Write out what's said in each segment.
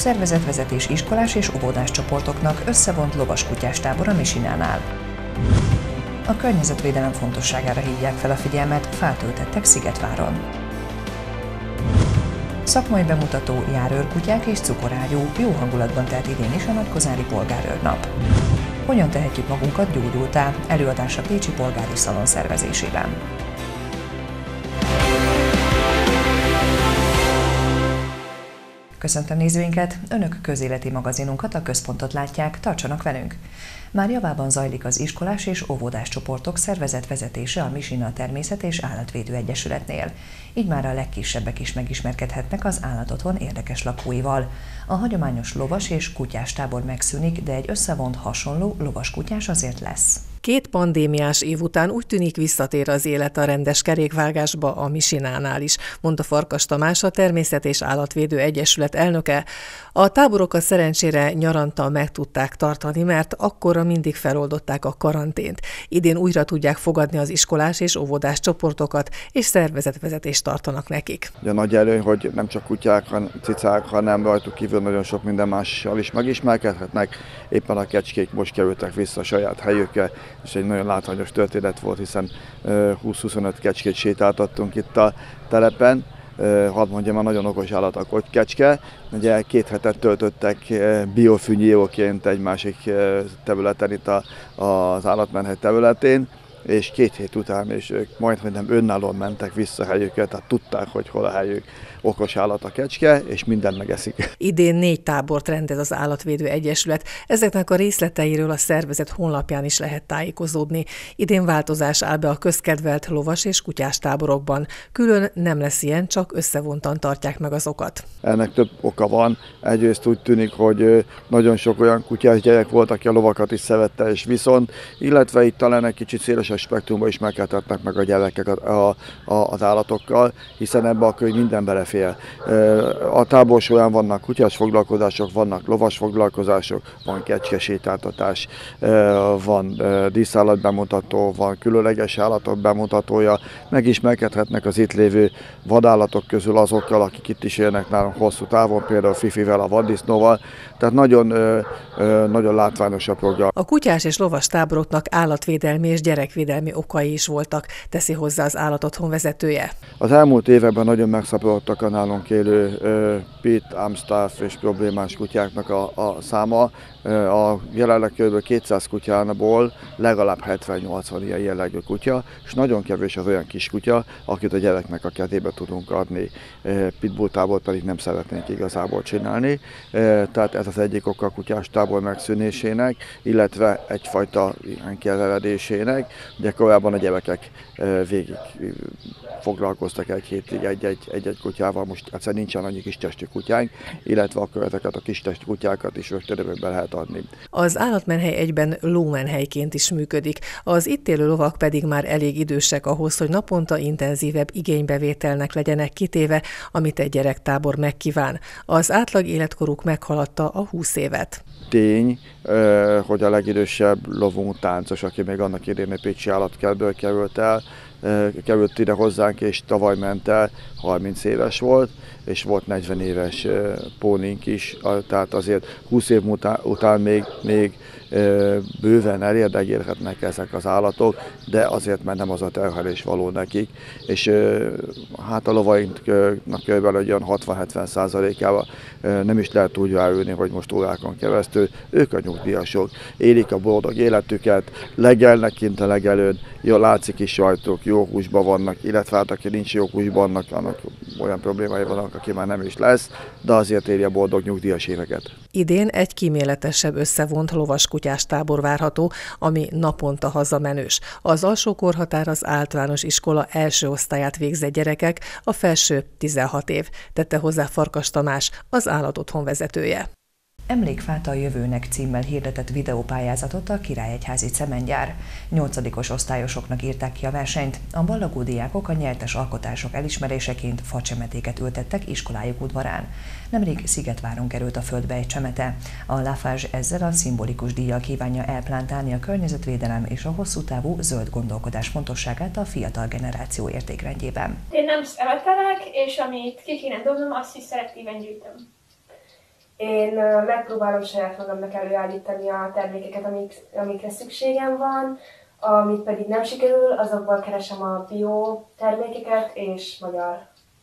Szervezetvezetés iskolás és óvodás csoportoknak összevont lovaskutyás tábor a Misinánál. A környezetvédelem fontosságára hívják fel a figyelmet, fát ültettek Szigetváron. Szakmai bemutató, járőrkutyák és cukorágyú, jó hangulatban telt idén is a Nagykozári Polgárőrnap. Hogyan tehetjük magunkat gyógyultá? Előadás a Pécsi Polgári Szalon szervezésében. Köszöntöm nézőinket! Önök közéleti magazinunkat, a Központot látják, tartsanak velünk! Már javában zajlik az iskolás és óvodás csoportok szervezetvezetése a Misina Természet- és Állatvédő Egyesületnél. Így már a legkisebbek is megismerkedhetnek az állatotthon érdekes lakóival. A hagyományos lovas és kutyás tábor megszűnik, de egy összevont hasonló lovaskutyás azért lesz. 2 pandémiás év után úgy tűnik visszatér az élet a rendes kerékvágásba a Misinánál is, mondta Farkas Tamás, a Természet- és Állatvédő Egyesület elnöke. A táborokat szerencsére nyaranta meg tudták tartani, mert akkorra mindig feloldották a karantént. Idén újra tudják fogadni az iskolás és óvodás csoportokat, és szervezetvezetést tartanak nekik. A nagy előny, hogy nem csak kutyák, cicák, hanem rajtuk kívül nagyon sok minden mással is megismerkedhetnek. Éppen a kecskék most kerültek vissza a saját helyükre, és egy nagyon látványos történet volt, hiszen 20-25 kecskét sétáltattunk itt a telepen. Hadd mondjam, már nagyon okos állat a kecske. Ugye 2 hetet töltöttek biofűnyíróként egy másik területen, itt az állatmenhely területén, és 2 hét után is ők majdnem önállóan mentek vissza helyükre, tehát tudták, hogy hol a helyük. Okos állat a kecske, és mindent megeszik. Idén 4 tábort rendez az Állatvédő Egyesület. Ezeknek a részleteiről a szervezet honlapján is lehet tájékozódni. Idén változás áll be a közkedvelt lovas és kutyás táborokban. Külön nem lesz ilyen, csak összevontan tartják meg azokat. Ennek több oka van. Egyrészt úgy tűnik, hogy nagyon sok olyan kutyás gyerek volt, aki a lovakat is szerette, és viszont, illetve itt talán egy kicsit szélesebb spektrumban ismerkedhetnek meg a gyerekek az állatokkal, hiszen ebbe a könyv minden belefér. A tábor során vannak kutyás foglalkozások, vannak lovas foglalkozások, van kecskesétáltatás, van díszállatbemutató, van különleges állatok bemutatója, megismerkedhetnek az itt lévő vadállatok közül azokkal, akik itt is élnek nálunk hosszú távon, például Fifivel, a vaddisznóval, tehát nagyon látványos a program. A kutyás és lovas táboroknak állatvédelmi és gyerekvédelmi okai is voltak, teszi hozzá az állatotthon vezetője. Az elmúlt években nagyon megszaporodtak a nálunk élő pit, amstaff és problémás kutyáknak a száma. A jelenleg kb. 200 kutyából legalább 70-80 ilyen jellegű kutya, és nagyon kevés az olyan kis kutya, akit a gyereknek a kezébe tudunk adni. Pitbull tábort pedig nem szeretnénk igazából csinálni. Tehát ez az egyik oka a kutyás tábor megszűnésének, illetve egyfajta keveredésének. Ugye korábban a gyerekek végig foglalkoztak egy hétig egy-egy kutyával, most egyszerűen nincsen annyi kis testű kutyánk, illetve akkor ezeket a kis testű kutyákat is rögtönökbe lehet adni. Az állatmenhely egyben lómenhelyként is működik, az itt élő lovak pedig már elég idősek ahhoz, hogy naponta intenzívebb igénybevételnek legyenek kitéve, amit egy gyerektábor megkíván. Az átlag életkoruk meghaladta a 20 évet. Tény, hogy a legidősebb lovunk Táncos, aki még annak idején egy pécsi állatkertből került ide hozzánk, és tavaly ment el, 30 éves volt, és volt 40 éves pónink is, tehát azért 20 év után még bőven elérdegélhetnek ezek az állatok, de azért már nem az a terhelés való nekik, és hát a lovainknak kb. Olyan 60-70%-ával nem is lehet úgy ráülni, hogy most órákon keresztül, ők a nyugdíjasok, élik a boldog életüket, legelnek kint a legelőn, jól látszik is rajtuk, jó húsban vannak, illetve hát aki nincs jó húsban, annak olyan problémái vannak, aki már nem is lesz, de azért éli a boldog nyugdíjas éveket. Idén egy kíméletesebb összevont lovaskutyás tábor várható, ami naponta hazamenős. Az alsó korhatár az általános iskola első osztályát végzett gyerekek, a felső 16 év, tette hozzá Farkas Tamás, az állatotthon vezetője. Emlékfát a jövőnek címmel hirdetett videópályázatot a Királyegyházi Cementgyár. 8. osztályosoknak írták ki a versenyt. A ballagó diákok a nyertes alkotások elismeréseként facsemetéket ültettek iskolájuk udvarán. Nemrég Szigetváron került a földbe egy csemete. A Lafarge ezzel a szimbolikus díjjal kívánja elplántálni a környezetvédelem és a hosszú távú zöld gondolkodás fontosságát a fiatal generáció értékrendjében. Én nem szeretelek, és amit ki kéne dobnom, azt is szelektíven gyűjtöm. Én megpróbálom saját magamnak előállítani a termékeket, amikre szükségem van, amit pedig nem sikerül, azokból keresem a bio termékeket és magyar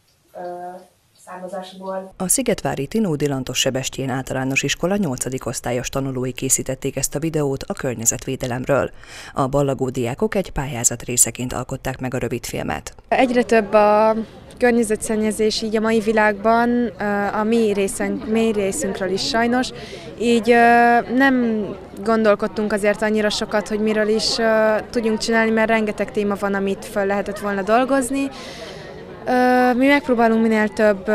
származásból. A szigetvári Tinódi Lantos Sebestyén általános iskola 8. osztályos tanulói készítették ezt a videót a környezetvédelemről. A ballagó diákok egy pályázat részeként alkották meg a rövidfilmet. Egyre több a környezetszennyezés így a mai világban, a mi részünkről is sajnos, így nem gondolkodtunk azért annyira sokat, hogy miről is tudjunk csinálni, mert rengeteg téma van, amit föl lehetett volna dolgozni. Mi megpróbálunk minél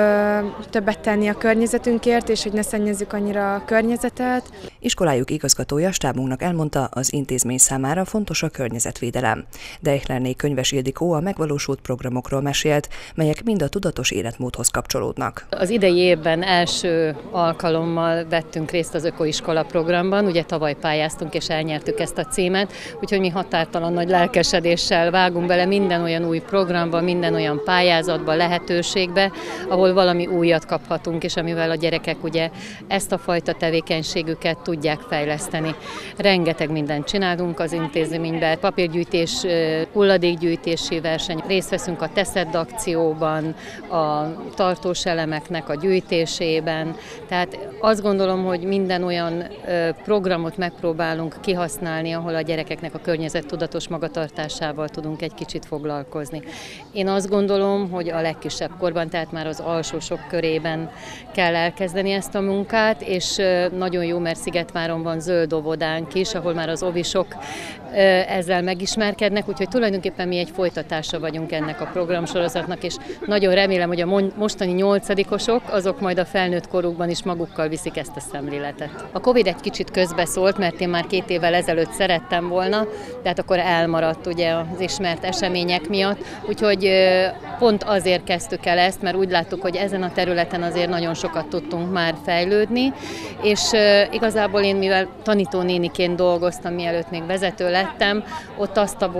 többet tenni a környezetünkért, és hogy ne szennyezzük annyira a környezetet. Iskolájuk igazgatója stábunknak elmondta, az intézmény számára fontos a környezetvédelem. Deichlerné Könyves Ildikó a megvalósult programokról mesélt, melyek mind a tudatos életmódhoz kapcsolódnak. Az idei évben első alkalommal vettünk részt az Ökoiskola programban, ugye tavaly pályáztunk és elnyertük ezt a címet, úgyhogy mi határtalan nagy lelkesedéssel vágunk bele minden olyan új programba, minden olyan pályázatba, lehetőségbe, ahol valami újat kaphatunk, és amivel a gyerekek ugye ezt a fajta tevékenységüket tudják fejleszteni. Rengeteg mindent csinálunk az intézményben, papírgyűjtés, hulladékgyűjtési verseny, részt veszünk a Teszed akcióban, a tartós elemeknek a gyűjtésében, tehát azt gondolom, hogy minden olyan programot megpróbálunk kihasználni, ahol a gyerekeknek a környezettudatos magatartásával tudunk egy kicsit foglalkozni. Én azt gondolom, hogy a legkisebb korban, tehát már az alsósok körében kell elkezdeni ezt a munkát, és nagyon jó, mert Szigetváron van zöld óvodánk is, ahol már az ovisok ezzel megismerkednek, úgyhogy tulajdonképpen mi egy folytatása vagyunk ennek a programsorozatnak, és nagyon remélem, hogy a mostani 8-osok, azok majd a felnőtt korukban is magukkal viszik ezt a szemléletet. A Covid egy kicsit közbeszólt, mert én már 2 évvel ezelőtt szerettem volna, tehát akkor elmaradt ugye az ismert események miatt, úgyhogy pont azért kezdtük el ezt, mert úgy láttuk, hogy ezen a területen azért nagyon sokat tudtunk már fejlődni, és igazából én, mivel tanítónéniként dolgoztam, mielőtt még vezető lettem, ott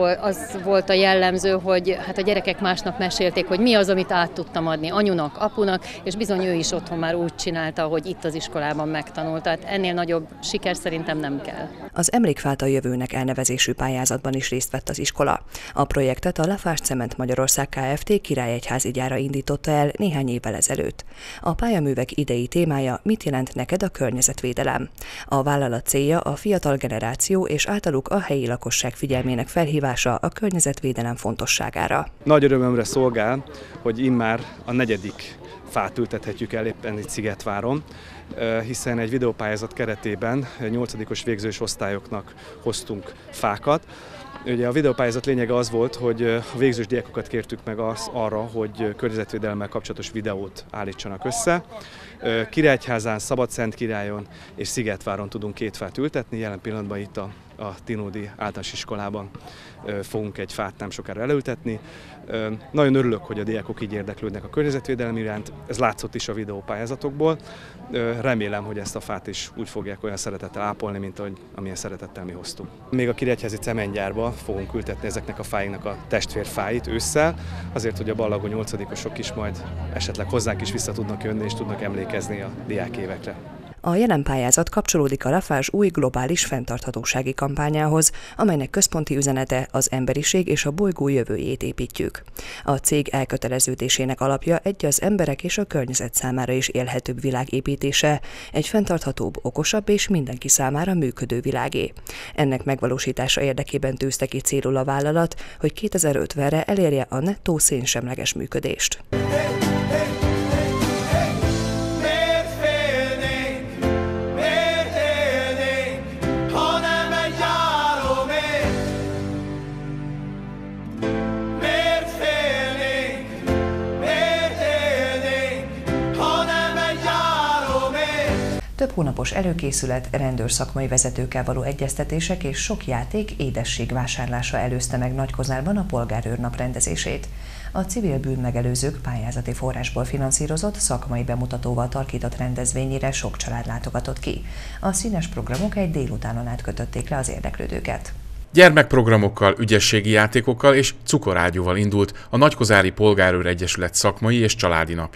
az volt a jellemző, hogy hát a gyerekek másnap mesélték, hogy mi az, amit át tudtam adni anyunak, apunak, és bizony ő is otthon már úgy csinálta, hogy itt az iskolában megtanult. Tehát ennél nagyobb siker szerintem nem kell. Az Emlékfát a jövőnek elnevezésű pályázatban is részt vett az iskola. A projektet a Lafarge Cement Magyarország Kft. Királyegyházi gyára indította el néhány évvel ezelőtt. A pályaművek idei témája: mit jelent neked a környezetvédelem? A vállalat célja a fiatal generáció és általuk a helyi lakosság figyelmének felhívása a környezetvédelem fontosságára. Nagy örömömre szolgál, hogy immár a 4. fát ültethetjük el éppen itt Szigetváron, hiszen egy videópályázat keretében 8-os végzős osztályoknak hoztunk fákat. Ugye a videópályázat lényege az volt, hogy a végzős diákokat kértük meg arra, hogy környezetvédelemmel kapcsolatos videót állítsanak össze. Királyegyházán, Szabadszentkirályon és Szigetváron tudunk 2 fát ültetni, jelen pillanatban itt a Tinódi általános iskolában fogunk egy fát nem sokára elültetni. Nagyon örülök, hogy a diákok így érdeklődnek a környezetvédelem iránt, ez látszott is a videópályázatokból. Remélem, hogy ezt a fát is úgy fogják olyan szeretettel ápolni, mint amilyen szeretettel mi hoztuk. Még a Királyegyházi cementgyárba fogunk ültetni ezeknek a fáinknak a testvérfáit ősszel, azért, hogy a ballagó 8-osok is majd esetleg hozzánk is vissza tudnak jönni és tudnak emlékezni a diákévekre. A jelen pályázat kapcsolódik a Lafarge új globális fenntarthatósági kampányához, amelynek központi üzenete: az emberiség és a bolygó jövőjét építjük. A cég elköteleződésének alapja az emberek és a környezet számára is élhetőbb világ építése, egy fenntarthatóbb, okosabb és mindenki számára működő világé. Ennek megvalósítása érdekében tűzte ki célul a vállalat, hogy 2050-re elérje a nettó szénsemleges működést. Több hónapos előkészület, rendőrszakmai vezetőkkel való egyeztetések és sok játék, édesség vásárlása előzte meg Nagykozárban a polgárőrnap rendezését. A civil bűnmegelőzők pályázati forrásból finanszírozott, szakmai bemutatóval tarkított rendezvényére sok család látogatott ki. A színes programok egy délutánon át kötötték le az érdeklődőket. Gyermekprogramokkal, ügyességi játékokkal és cukorágyúval indult a Nagykozári Polgárőr Egyesület szakmai és családi napja.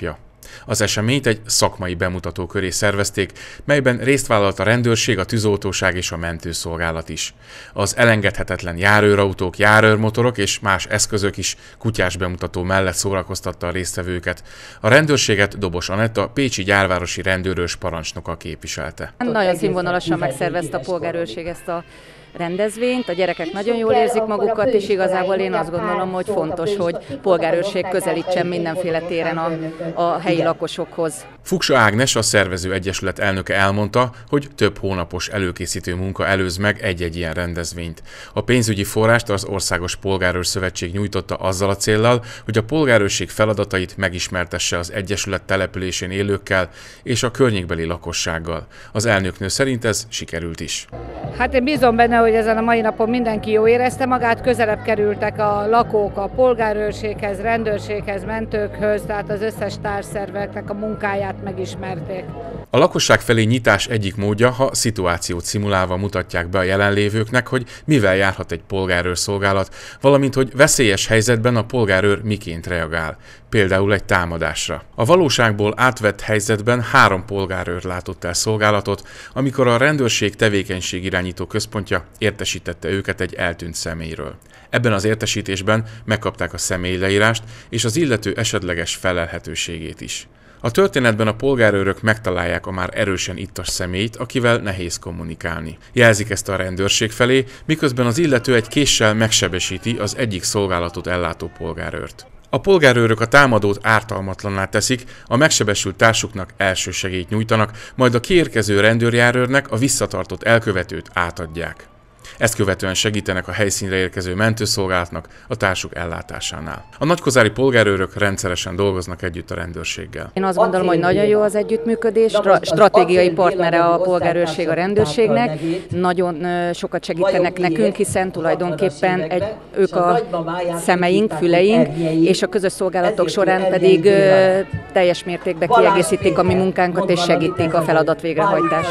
Az eseményt egy szakmai bemutató köré szervezték, melyben részt vállalt a rendőrség, a tűzoltóság és a mentőszolgálat is. Az elengedhetetlen járőrautók, járőrmotorok és más eszközök is kutyás bemutató mellett szórakoztatta a résztvevőket. A rendőrséget Dobos Anett, a pécsi gyárvárosi rendőrőrs parancsnoka képviselte. Nagyon színvonalasan megszervezte a polgárőrség ezt a rendezvényt, a gyerekek nagyon jól érzik magukat, és igazából én azt gondolom, hogy fontos, hogy polgárőrség közelítsen mindenféle téren a helyi lakosokhoz. Fuksa Ágnes, a szervező egyesület elnöke elmondta, hogy több hónapos előkészítő munka előz meg egy-egy ilyen rendezvényt. A pénzügyi forrást az Országos Polgárőr Szövetség nyújtotta azzal a céllal, hogy a polgárőrség feladatait megismertesse az egyesület településén élőkkel és a környékbeli lakossággal. Az elnöknő szerint ez sikerült is. Hát én bízom benne, hogy ezen a mai napon mindenki jól érezte magát, közelebb kerültek a lakók a polgárőrséghez, rendőrséghez, mentőkhöz, tehát az összes társszerveknek a munkáját megismerték. A lakosság felé nyitás egyik módja, ha szituációt szimulálva mutatják be a jelenlévőknek, hogy mivel járhat egy polgárőrszolgálat, valamint hogy veszélyes helyzetben a polgárőr miként reagál, például egy támadásra. A valóságból átvett helyzetben 3 polgárőr látott el szolgálatot, amikor a rendőrség tevékenységirányító központja értesítette őket egy eltűnt személyről. Ebben az értesítésben megkapták a személyleírást és az illető esetleges felelhetőségét is. A történetben a polgárőrök megtalálják a már erősen ittas személyt, akivel nehéz kommunikálni. Jelzik ezt a rendőrség felé, miközben az illető egy késsel megsebesíti az egyik szolgálatot ellátó polgárőrt. A polgárőrök a támadót ártalmatlanná teszik, a megsebesült társuknak elsősegélyt nyújtanak, majd a kiérkező rendőrjárőrnek a visszatartott elkövetőt átadják. Ezt követően segítenek a helyszínre érkező mentőszolgálatnak a társuk ellátásánál. A nagykozári polgárőrök rendszeresen dolgoznak együtt a rendőrséggel. Én azt gondolom, hogy nagyon jó az együttműködés, stratégiai partnere a polgárőrség a rendőrségnek, nagyon sokat segítenek nekünk, hiszen tulajdonképpen ők a szemeink, füleink, és a közös szolgálatok során pedig teljes mértékben kiegészítik a mi munkánkat és segítik a feladat végrehajtást.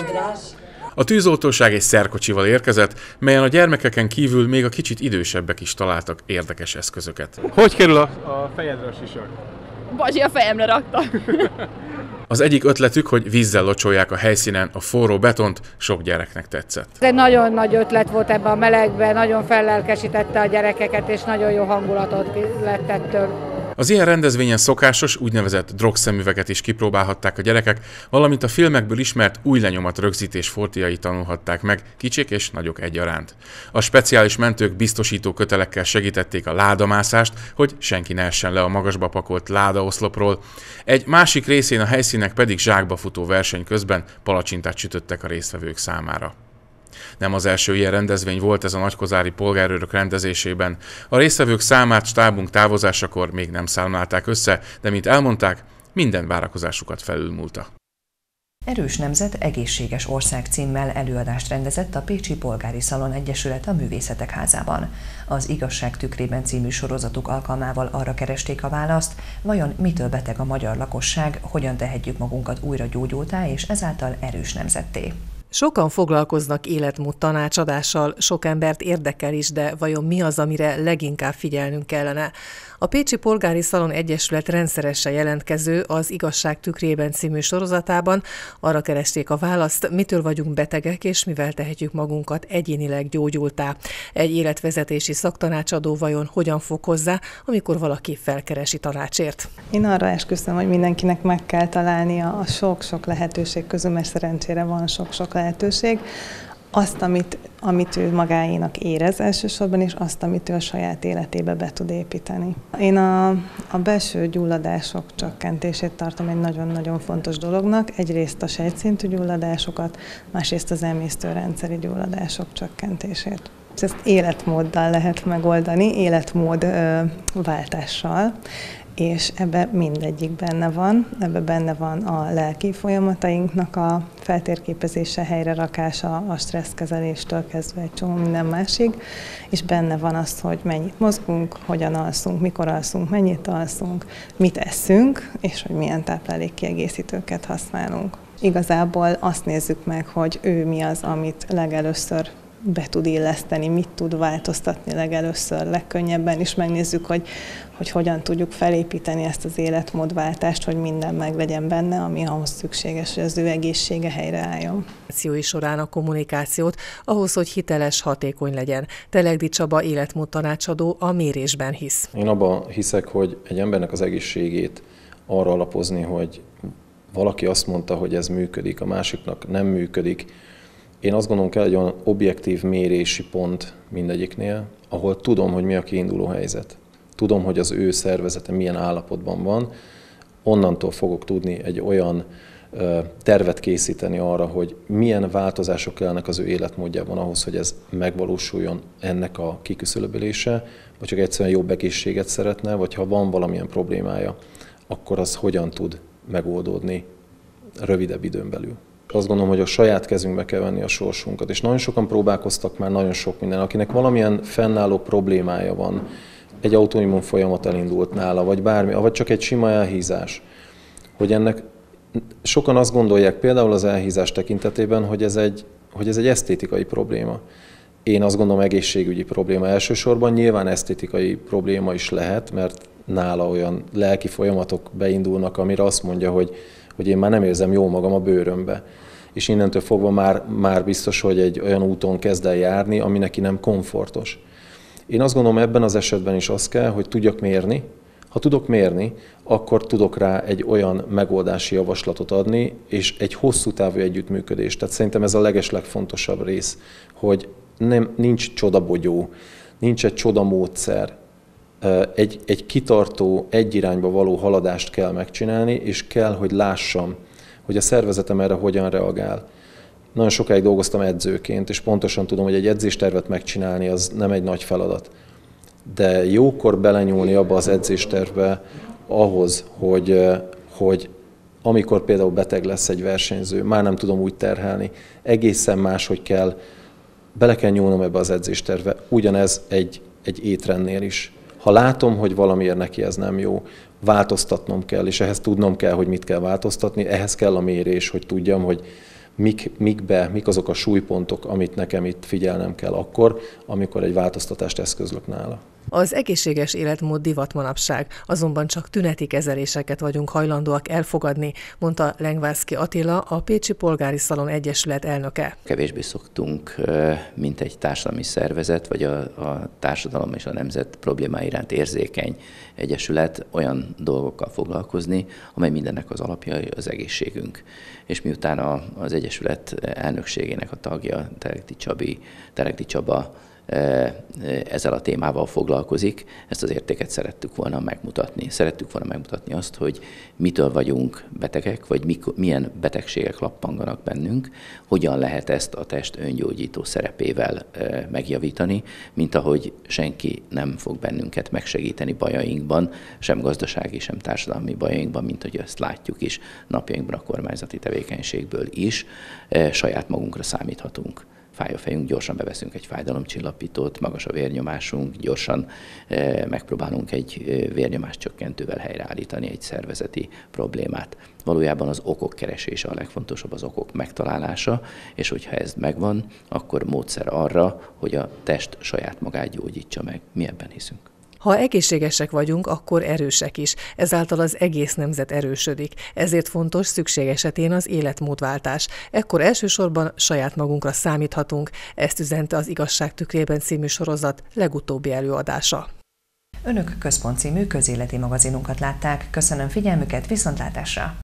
A tűzoltóság egy szerkocsival érkezett, melyen a gyermekeken kívül még a kicsit idősebbek is találtak érdekes eszközöket. Hogy kerül a fejedre a sisak? Bacsi, a fejemre rakta. Az egyik ötletük, hogy vízzel locsolják a helyszínen a forró betont, sok gyereknek tetszett. Ez egy nagyon nagy ötlet volt ebben a melegben, nagyon fellelkesítette a gyerekeket, és nagyon jó hangulatot lett ettől. Az ilyen rendezvényen szokásos, úgynevezett drogszemüveget is kipróbálhatták a gyerekek, valamint a filmekből ismert új lenyomat rögzítés fortiai tanulhatták meg, kicsik és nagyok egyaránt. A speciális mentők biztosító kötelekkel segítették a ládamászást, hogy senki ne essen le a magasba pakolt ládaoszlopról. Egy másik részén a helyszínek pedig zsákba futó verseny közben palacsintát sütöttek a résztvevők számára. Nem az első ilyen rendezvény volt ez a nagykozári polgárőrök rendezésében. A résztvevők számát stábunk távozásakor még nem számlálták össze, de mint elmondták, minden várakozásukat felülmúlta. Erős nemzet, egészséges ország címmel előadást rendezett a Pécsi Polgári Szalon Egyesület a Művészetek Házában. Az Igazság tükrében című sorozatuk alkalmával arra keresték a választ, vajon mitől beteg a magyar lakosság, hogyan tehetjük magunkat újra gyógyultá és ezáltal erős nemzetté. Sokan foglalkoznak életmód tanácsadással, sok embert érdekel is, de vajon mi az, amire leginkább figyelnünk kellene? A Pécsi Polgári Szalon Egyesület rendszeresen jelentkező az Igazság tükrében című sorozatában arra keresték a választ, mitől vagyunk betegek és mivel tehetjük magunkat egyénileg gyógyultá. Egy életvezetési szaktanácsadó vajon hogyan fog hozzá, amikor valaki felkeresi tanácsért? Én arra esküszöm, hogy mindenkinek meg kell találnia a sok-sok lehetőség közül, mert szerencsére van sok-sok lehetőség, azt, amit ő magáénak érez elsősorban, és azt, amit ő a saját életébe be tud építeni. Én a belső gyulladások csökkentését tartom egy nagyon-nagyon fontos dolognak. Egyrészt a sejtszintű gyulladásokat, másrészt az emésztőrendszeri gyulladások csökkentését. Ezt életmóddal lehet megoldani, életmódváltással, és ebben mindegyik benne van. Ebben benne van a lelki folyamatainknak a feltérképezése, helyrerakása, a stresszkezeléstől kezdve egy csomó minden másig, és benne van az, hogy mennyit mozgunk, hogyan alszunk, mikor alszunk, mennyit alszunk, mit eszünk, és hogy milyen táplálékkiegészítőket használunk. Igazából azt nézzük meg, hogy ő mi az, amit legelőször be tud illeszteni, mit tud változtatni legelőször, legkönnyebben, és megnézzük, hogy hogyan tudjuk felépíteni ezt az életmódváltást, hogy minden meglegyen benne, ami ahhoz szükséges, hogy az ő egészsége helyreálljon. Során a kommunikációt ahhoz, hogy hiteles, hatékony legyen. Telegdi Csaba életmódtanácsadó a mérésben hisz. Én abban hiszek, hogy egy embernek az egészségét arra alapozni, hogy valaki azt mondta, hogy ez működik, a másiknak nem működik. Én azt gondolom, kell egy olyan objektív mérési pont mindegyiknél, ahol tudom, hogy mi a kiinduló helyzet. Tudom, hogy az ő szervezete milyen állapotban van. Onnantól fogok tudni egy olyan tervet készíteni arra, hogy milyen változások kellnek az ő életmódjában ahhoz, hogy ez megvalósuljon, ennek a kiküszöbölése, vagy csak egyszerűen jobb egészséget szeretne, vagy ha van valamilyen problémája, akkor az hogyan tud megoldódni rövidebb időn belül. Azt gondolom, hogy a saját kezünkbe kell venni a sorsunkat, és nagyon sokan próbálkoztak már nagyon sok minden, akinek valamilyen fennálló problémája van, egy autoimmun folyamat elindult nála, vagy bármi, vagy csak egy sima elhízás, hogy ennek sokan azt gondolják például az elhízás tekintetében, hogy ez egy esztétikai probléma. Én azt gondolom, egészségügyi probléma elsősorban, nyilván esztétikai probléma is lehet, mert nála olyan lelki folyamatok beindulnak, amire azt mondja, hogy én már nem érzem jól magam a bőrömbe. És innentől fogva már biztos, hogy egy olyan úton kezd el járni, ami neki nem komfortos. Én azt gondolom, ebben az esetben is az kell, hogy tudjak mérni. Ha tudok mérni, akkor tudok rá egy olyan megoldási javaslatot adni, és egy hosszú távú együttműködést. Tehát szerintem ez a legeslegfontosabb rész, hogy nincs csodabogyó, nincs egy csodamódszer. Egy kitartó, egy irányba való haladást kell megcsinálni, és kell, hogy lássam, hogy a szervezetem erre hogyan reagál. Nagyon sokáig dolgoztam edzőként, és pontosan tudom, hogy egy edzéstervet megcsinálni az nem egy nagy feladat. De jókor belenyúlni abba az edzéstervbe ahhoz, hogy amikor például beteg lesz egy versenyző, már nem tudom úgy terhelni, egészen máshogy bele kell nyúlnom ebbe az edzéstervbe. Ugyanez egy étrendnél is. Ha látom, hogy valamiért neki ez nem jó, változtatnom kell, és ehhez tudnom kell, hogy mit kell változtatni, ehhez kell a mérés, hogy tudjam, hogy mik azok a súlypontok, amit nekem itt figyelnem kell akkor, amikor egy változtatást eszközlök nála. Az egészséges életmód divat manapság, azonban csak tüneti kezeléseket vagyunk hajlandóak elfogadni, mondta Lengvárszky Attila, a Pécsi Polgári Szalon Egyesület elnöke. Kevésbé szoktunk, mint egy társadalmi szervezet, vagy a társadalom és a nemzet problémái iránt érzékeny egyesület olyan dolgokkal foglalkozni, amely mindennek az alapja az egészségünk. És miután az egyesület elnökségének a tagja, Telegdi Csaba ezzel a témával foglalkozik, ezt az értéket szerettük volna megmutatni. Szerettük volna megmutatni azt, hogy mitől vagyunk betegek, vagy milyen betegségek lappanganak bennünk, hogyan lehet ezt a test öngyógyító szerepével megjavítani, mint ahogy senki nem fog bennünket megsegíteni bajainkban, sem gazdasági, sem társadalmi bajainkban, mint hogy ezt látjuk is napjainkban a kormányzati tevékenységből is, saját magunkra számíthatunk. Fáj a fejünk, gyorsan beveszünk egy fájdalomcsillapítót, magas a vérnyomásunk, gyorsan megpróbálunk egy vérnyomáscsökkentővel helyreállítani egy szervezeti problémát. Valójában az okok keresése a legfontosabb, az okok megtalálása, és hogyha ez megvan, akkor módszer arra, hogy a test saját magát gyógyítsa meg. Mi ebben hiszünk. Ha egészségesek vagyunk, akkor erősek is, ezáltal az egész nemzet erősödik. Ezért fontos szükség esetén az életmódváltás. Ekkor elsősorban saját magunkra számíthatunk. Ezt üzente az Igazság tükrében című sorozat legutóbbi előadása. Önök Központ című közéleti magazinunkat látták. Köszönöm figyelmüket, viszontlátásra!